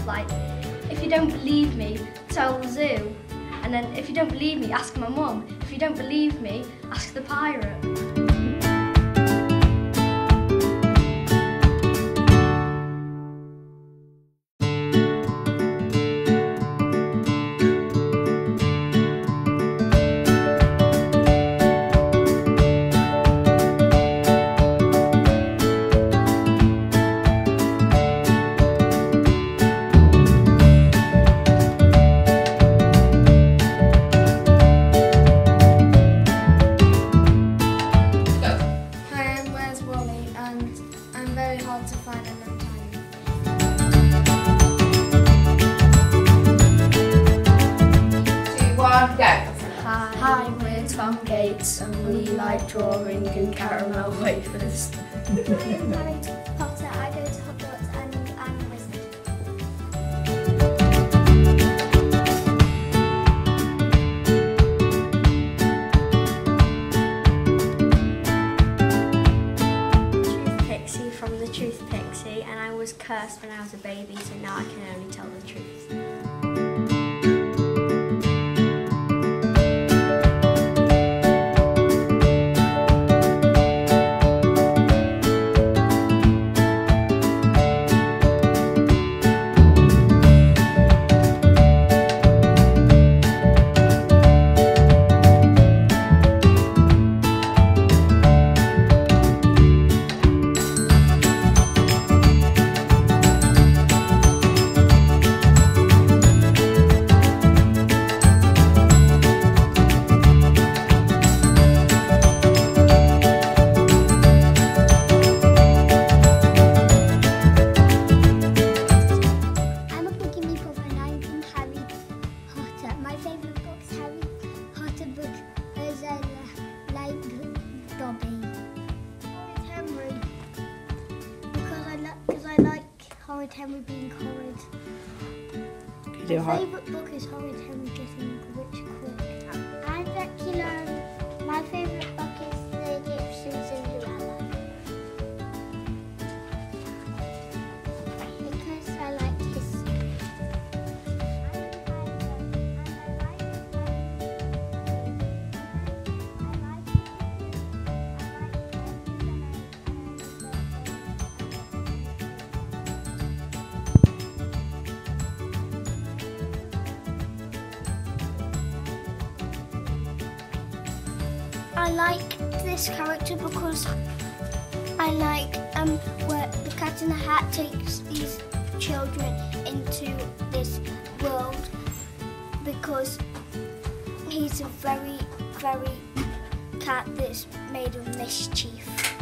like, if you don't believe me, tell the zoo. And then if you don't believe me, ask my mum. If you don't believe me, ask the pirate. To find and untie. Hi, we're Tom Gates and we like drawing and caramel wafers. I'm Harry Potter. I go to Hogwarts and I'm a wizard. Truth Pixie from the Truth Pixie, and I was cursed when I was a baby, so now I can only tell the truth. Horrid Henry being horrid. My favourite book is Horrid Henry Getting Rich Quick. I'm Dracula. My favourite book is The Egyptian Cinderella. Because I like history. I like this character because I like where the Cat in the Hat takes these children into this world because he's a very, very cat that's made of mischief.